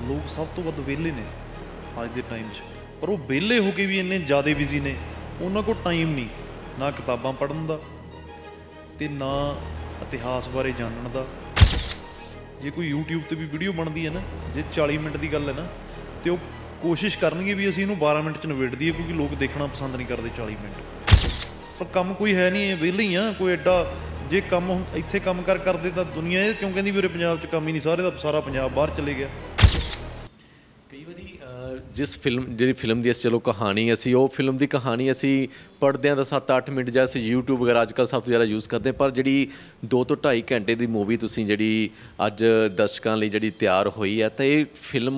ਲੋਕ ਸਭ ਤੋਂ ਵੱਧ ਵਿਹਲੇ ਨੇ ਅੱਜ ਦੇ ਟਾਈਮ 'ਚ। ਪਰ ਉਹ ਵਿਹਲੇ ਹੋ ਕੇ ਵੀ ਇੰਨੇ ਜ਼ਿਆਦਾ ਬਿਜ਼ੀ ਨੇ, ਉਹਨਾਂ ਕੋਲ ਟਾਈਮ ਨਹੀਂ ਨਾ ਕਿਤਾਬਾਂ ਪੜ੍ਹਨ ਦਾ ਅਤੇ ਨਾ ਇਤਿਹਾਸ ਬਾਰੇ ਜਾਣਨ ਦਾ। ਜੇ ਕੋਈ YouTube 'ਤੇ ਵੀ ਵੀਡੀਓ ਬਣਦੀ ਹੈ ਨਾ, ਜੇ 40 ਮਿੰਟ ਦੀ ਗੱਲ ਹੈ ਨਾ, ਅਤੇ ਉਹ ਕੋਸ਼ਿਸ਼ ਕਰਨਗੇ ਵੀ ਅਸੀਂ ਇਹਨੂੰ 12 ਮਿੰਟ 'ਚ ਨਿਬੇੜ ਦਈਏ, ਕਿਉਂਕਿ ਲੋਕ ਦੇਖਣਾ ਪਸੰਦ ਨਹੀਂ ਕਰਦੇ 40 ਮਿੰਟ। ਪਰ ਕੰਮ ਕੋਈ ਹੈ ਨਹੀਂ, ਵਿਹਲੇ ਹੀ ਆ। ਕੋਈ ਐਡਾ ਜੇ ਕੰਮ ਇੱਥੇ ਕੰਮ ਕਰਦੇ ਤਾਂ ਦੁਨੀਆ ਇਹ ਕਿਉਂ ਕਹਿੰਦੀ ਵੀ ਉਰੇ ਪੰਜਾਬ 'ਚ ਕੰਮ ਹੀ ਨਹੀਂ, ਸਾਰੇ ਦਾ ਸਾਰਾ ਪੰਜਾਬ ਬਾਹਰ ਚਲੇ ਗਿਆ। ਕਈ ਵਾਰੀ ਜਿਸ ਜਿਹੜੀ ਫਿਲਮ ਦੀ ਚਲੋ ਕਹਾਣੀ ਅਸੀਂ ਉਹ ਫਿਲਮ ਦੀ ਕਹਾਣੀ ਅਸੀਂ ਪੜ੍ਹਦੇ ਹਾਂ ਤਾਂ 7-8 ਮਿੰਟ ਜਾਂ ਅਸੀਂ YouTube ਵਗੈਰਾ ਅੱਜ ਕੱਲ੍ਹ ਸਭ ਤੋਂ ਜ਼ਿਆਦਾ ਯੂਜ਼ ਕਰਦੇ, ਪਰ ਜਿਹੜੀ 2 ਤੋਂ 2.5 ਘੰਟੇ ਦੀ ਮੂਵੀ ਤੁਸੀਂ ਜਿਹੜੀ ਅੱਜ ਦਰਸ਼ਕਾਂ ਲਈ ਜਿਹੜੀ ਤਿਆਰ ਹੋਈ ਹੈ, ਤਾਂ ਇਹ ਫਿਲਮ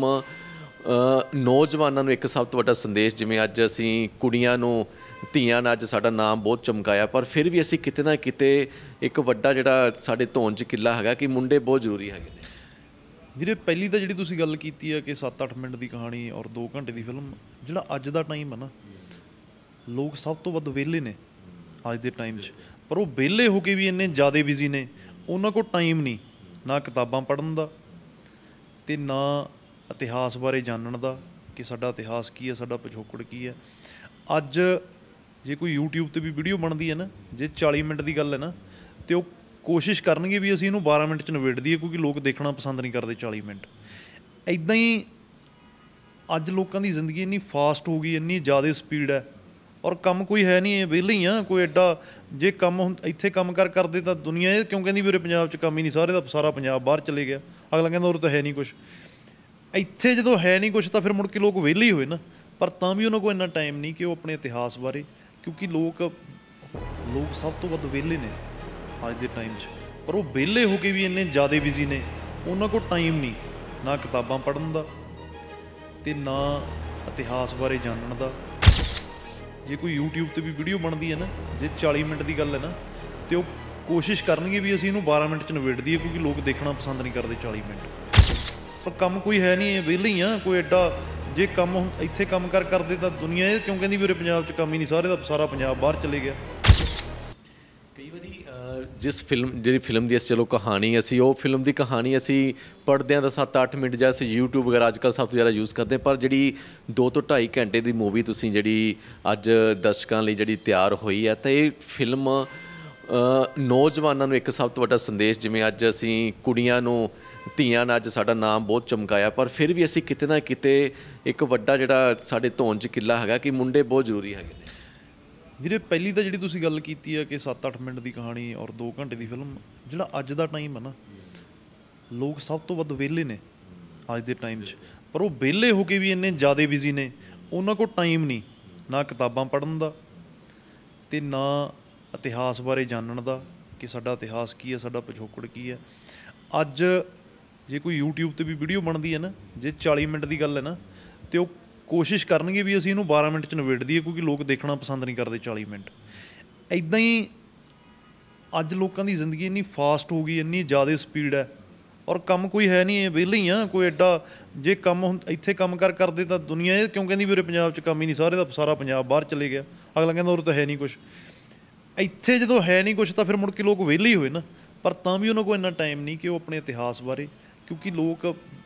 ਨੌਜਵਾਨਾਂ ਨੂੰ ਇੱਕ ਸਭ ਤੋਂ ਵੱਡਾ ਸੰਦੇਸ਼, ਜਿਵੇਂ ਅੱਜ ਅਸੀਂ ਕੁੜੀਆਂ ਨੂੰ ਧੀਆਂ ਨੇ ਅੱਜ ਸਾਡਾ ਨਾਮ ਬਹੁਤ ਚਮਕਾਇਆ, ਪਰ ਫਿਰ ਵੀ ਅਸੀਂ ਕਿਤੇ ਨਾ ਕਿਤੇ ਇੱਕ ਵੱਡਾ ਜਿਹੜਾ ਸਾਡੇ ਧੌਣ 'ਚ ਕਿੱਲਾ ਹੈਗਾ ਕਿ ਮੁੰਡੇ ਬਹੁਤ ਜ਼ਰੂਰੀ ਹੈਗੇ ਨੇ। ਵੀਰੇ ਪਹਿਲੀ ਤਾਂ ਜਿਹੜੀ ਤੁਸੀਂ ਗੱਲ ਕੀਤੀ ਹੈ ਕਿ 7-8 ਮਿੰਟ ਦੀ ਕਹਾਣੀ ਔਰ 2 ਘੰਟੇ ਦੀ ਫਿਲਮ, ਜਿਹੜਾ ਅੱਜ ਦਾ ਟਾਈਮ ਹੈ ਨਾ, ਲੋਕ ਸਭ ਤੋਂ ਵੱਧ ਵਿਹਲੇ ਨੇ ਅੱਜ ਦੇ ਟਾਈਮ 'ਚ। ਪਰ ਉਹ ਵਿਹਲੇ ਹੋ ਕੇ ਵੀ ਇੰਨੇ ਜ਼ਿਆਦਾ ਬਿਜ਼ੀ ਨੇ, ਉਹਨਾਂ ਕੋਲ ਟਾਈਮ ਨਹੀਂ ਨਾ ਕਿਤਾਬਾਂ ਪੜ੍ਹਨ ਦਾ ਅਤੇ ਨਾ ਇਤਿਹਾਸ ਬਾਰੇ ਜਾਣਨ ਦਾ ਕਿ ਸਾਡਾ ਇਤਿਹਾਸ ਕੀ ਹੈ, ਸਾਡਾ ਪਿਛੋਕੜ ਕੀ ਹੈ। ਅੱਜ ਜੇ ਕੋਈ YouTube 'ਤੇ ਵੀ ਵੀਡੀਓ ਬਣਦੀ ਹੈ ਨਾ, ਜੇ 40 ਮਿੰਟ ਦੀ ਗੱਲ ਹੈ ਨਾ, ਅਤੇ ਉਹ ਕੋਸ਼ਿਸ਼ ਕਰਨਗੇ ਵੀ ਅਸੀਂ ਇਹਨੂੰ 12 ਮਿੰਟ 'ਚ ਨਿਬੇੜ ਦਈਏ, ਕਿਉਂਕਿ ਲੋਕ ਦੇਖਣਾ ਪਸੰਦ ਨਹੀਂ ਕਰਦੇ 40 ਮਿੰਟ। ਇੱਦਾਂ ਹੀ ਅੱਜ ਲੋਕਾਂ ਦੀ ਜ਼ਿੰਦਗੀ ਇੰਨੀ ਫਾਸਟ ਹੋ ਗਈ, ਇੰਨੀ ਜ਼ਿਆਦਾ ਸਪੀਡ ਹੈ, ਔਰ ਕੰਮ ਕੋਈ ਹੈ ਨਹੀਂ, ਵਿਹਲੇ ਹੀ ਆ। ਕੋਈ ਐਡਾ ਜੇ ਕੰਮ ਇੱਥੇ ਕੰਮ ਕਰਦੇ ਤਾਂ ਦੁਨੀਆ ਇਹ ਕਿਉਂ ਕਹਿੰਦੀ ਵੀ ਉਰੇ ਪੰਜਾਬ 'ਚ ਕੰਮ ਹੀ ਨਹੀਂ, ਸਾਰੇ ਦਾ ਸਾਰਾ ਪੰਜਾਬ ਬਾਹਰ ਚਲੇ ਗਿਆ। ਅਗਲਾ ਕਹਿੰਦਾ ਉਰੇ ਤਾਂ ਹੈ ਨਹੀਂ ਕੁਛ। ਇੱਥੇ ਜਦੋਂ ਹੈ ਨਹੀਂ ਕੁਛ ਤਾਂ ਫਿਰ ਮੁੜ ਕੇ ਲੋਕ ਵਿਹਲੇ ਹੀ ਹੋਏ ਨਾ, ਪਰ ਤਾਂ ਵੀ ਉਹਨਾਂ ਕੋਲ ਇੰਨਾ ਟਾਈਮ ਨਹੀਂ ਕਿ ਉਹ ਆਪਣੇ ਇਤਿਹਾਸ ਬਾਰੇ, ਕਿਉਂਕਿ ਲੋਕ ਸਭ ਤੋਂ ਵੱਧ ਵਿਹਲੇ ਨੇ ਅੱਜ ਦੇ ਟਾਈਮ 'ਚ। ਪਰ ਉਹ ਵਿਹਲੇ ਹੋ ਕੇ ਵੀ ਇੰਨੇ ਜ਼ਿਆਦਾ ਬਿਜ਼ੀ ਨੇ, ਉਹਨਾਂ ਕੋਲ ਟਾਈਮ ਨਹੀਂ ਨਾ ਕਿਤਾਬਾਂ ਪੜ੍ਹਨ ਦਾ ਅਤੇ ਨਾ ਇਤਿਹਾਸ ਬਾਰੇ ਜਾਣਨ ਦਾ। ਜੇ ਕੋਈ YouTube 'ਤੇ ਵੀ ਵੀਡੀਓ ਬਣਦੀ ਹੈ ਨਾ, ਜੇ 40 ਮਿੰਟ ਦੀ ਗੱਲ ਹੈ ਨਾ, ਅਤੇ ਉਹ ਕੋਸ਼ਿਸ਼ ਕਰਨਗੇ ਵੀ ਅਸੀਂ ਇਹਨੂੰ 12 ਮਿੰਟ 'ਚ ਨਿਬੇੜ ਦਈਏ, ਕਿਉਂਕਿ ਲੋਕ ਦੇਖਣਾ ਪਸੰਦ ਨਹੀਂ ਕਰਦੇ 40 ਮਿੰਟ। ਪਰ ਕੰਮ ਕੋਈ ਹੈ ਨਹੀਂ, ਵਿਹਲੇ ਹੀ ਆ। ਕੋਈ ਐਡਾ ਜੇ ਕੰਮ ਇੱਥੇ ਕੰਮ ਕਰਦੇ ਤਾਂ ਦੁਨੀਆ ਇਹ ਕਿਉਂ ਕਹਿੰਦੀ ਵੀ ਉਰੇ ਪੰਜਾਬ 'ਚ ਕੰਮ ਹੀ ਨਹੀਂ, ਸਾਰੇ ਦਾ ਸਾਰਾ ਪੰਜਾਬ ਬਾਹਰ ਚਲੇ ਗਿਆ। ਕਈ ਵਾਰੀ ਜਿਸ ਜਿਹੜੀ ਫਿਲਮ ਦੀ ਚਲੋ ਕਹਾਣੀ ਅਸੀਂ ਉਹ ਫਿਲਮ ਦੀ ਕਹਾਣੀ ਅਸੀਂ ਪੜ੍ਹਦੇ ਹਾਂ ਤਾਂ 7-8 ਮਿੰਟ ਜਾਂ ਅਸੀਂ YouTube ਵਗੈਰਾ ਅੱਜ ਕੱਲ੍ਹ ਸਭ ਤੋਂ ਜ਼ਿਆਦਾ ਯੂਜ਼ ਕਰਦੇ, ਪਰ ਜਿਹੜੀ 2 ਤੋਂ 2.5 ਘੰਟੇ ਦੀ ਮੂਵੀ ਤੁਸੀਂ ਜਿਹੜੀ ਅੱਜ ਦਰਸ਼ਕਾਂ ਲਈ ਜਿਹੜੀ ਤਿਆਰ ਹੋਈ ਹੈ, ਤਾਂ ਇਹ ਫਿਲਮ ਨੌਜਵਾਨਾਂ ਨੂੰ ਇੱਕ ਸਭ ਤੋਂ ਵੱਡਾ ਸੰਦੇਸ਼, ਜਿਵੇਂ ਅੱਜ ਅਸੀਂ ਕੁੜੀਆਂ ਨੂੰ ਧੀਆਂ ਨੇ ਅੱਜ ਸਾਡਾ ਨਾਮ ਬਹੁਤ ਚਮਕਾਇਆ, ਪਰ ਫਿਰ ਵੀ ਅਸੀਂ ਕਿਤੇ ਨਾ ਕਿਤੇ ਇੱਕ ਵੱਡਾ ਜਿਹੜਾ ਸਾਡੇ ਧੌਣ 'ਚ ਕਿੱਲਾ ਹੈਗਾ ਕਿ ਮੁੰਡੇ ਬਹੁਤ ਜ਼ਰੂਰੀ ਹੈਗੇ ਨੇ। ਵੀਰੇ ਪਹਿਲੀ ਤਾਂ ਜਿਹੜੀ ਤੁਸੀਂ ਗੱਲ ਕੀਤੀ ਹੈ ਕਿ 7-8 ਮਿੰਟ ਦੀ ਕਹਾਣੀ ਔਰ 2 ਘੰਟੇ ਦੀ ਫਿਲਮ, ਜਿਹੜਾ ਅੱਜ ਦਾ ਟਾਈਮ ਹੈ ਨਾ, ਲੋਕ ਸਭ ਤੋਂ ਵੱਧ ਵਿਹਲੇ ਨੇ ਅੱਜ ਦੇ ਟਾਈਮ 'ਚ। ਪਰ ਉਹ ਵਿਹਲੇ ਹੋ ਕੇ ਵੀ ਇੰਨੇ ਜ਼ਿਆਦਾ ਬਿਜ਼ੀ ਨੇ, ਉਹਨਾਂ ਕੋਲ ਟਾਈਮ ਨਹੀਂ ਨਾ ਕਿਤਾਬਾਂ ਪੜ੍ਹਨ ਦਾ ਅਤੇ ਨਾ ਇਤਿਹਾਸ ਬਾਰੇ ਜਾਣਨ ਦਾ ਕਿ ਸਾਡਾ ਇਤਿਹਾਸ ਕੀ ਹੈ, ਸਾਡਾ ਪਿਛੋਕੜ ਕੀ ਹੈ। ਅੱਜ ਜੇ ਕੋਈ YouTube 'ਤੇ ਵੀ ਵੀਡੀਓ ਬਣਦੀ ਹੈ ਨਾ, ਜੇ 40 ਮਿੰਟ ਦੀ ਗੱਲ ਹੈ ਨਾ, ਅਤੇ ਉਹ ਕੋਸ਼ਿਸ਼ ਕਰਨਗੇ ਵੀ ਅਸੀਂ ਇਹਨੂੰ 12 ਮਿੰਟ 'ਚ ਨਿਬੇੜ ਦਈਏ, ਕਿਉਂਕਿ ਲੋਕ ਦੇਖਣਾ ਪਸੰਦ ਨਹੀਂ ਕਰਦੇ 40 ਮਿੰਟ। ਇੱਦਾਂ ਹੀ ਅੱਜ ਲੋਕਾਂ ਦੀ ਜ਼ਿੰਦਗੀ ਇੰਨੀ ਫਾਸਟ ਹੋ ਗਈ, ਇੰਨੀ ਜ਼ਿਆਦਾ ਸਪੀਡ ਹੈ, ਔਰ ਕੰਮ ਕੋਈ ਹੈ ਨਹੀਂ, ਵਿਹਲੇ ਹੀ ਆ। ਕੋਈ ਐਡਾ ਜੇ ਕੰਮ ਇੱਥੇ ਕੰਮ ਕਰਦੇ ਤਾਂ ਦੁਨੀਆ ਇਹ ਕਿਉਂ ਕਹਿੰਦੀ ਵੀ ਉਰੇ ਪੰਜਾਬ 'ਚ ਕੰਮ ਹੀ ਨਹੀਂ, ਸਾਰੇ ਦਾ ਸਾਰਾ ਪੰਜਾਬ ਬਾਹਰ ਚਲੇ ਗਿਆ। ਅਗਲਾ ਕਹਿੰਦਾ ਉਰੇ ਤਾਂ ਹੈ ਨਹੀਂ ਕੁਛ। ਇੱਥੇ ਜਦੋਂ ਹੈ ਨਹੀਂ ਕੁਛ ਤਾਂ ਫਿਰ ਮੁੜ ਕੇ ਲੋਕ ਵਿਹਲੇ ਹੀ ਹੋਏ ਨਾ, ਪਰ ਤਾਂ ਵੀ ਉਹਨਾਂ ਕੋਲ ਇੰਨਾ ਟਾਈਮ ਨਹੀਂ ਕਿ ਉਹ ਆਪਣੇ ਇਤਿਹਾਸ ਬਾਰੇ, ਕਿਉਂਕਿ ਲੋਕ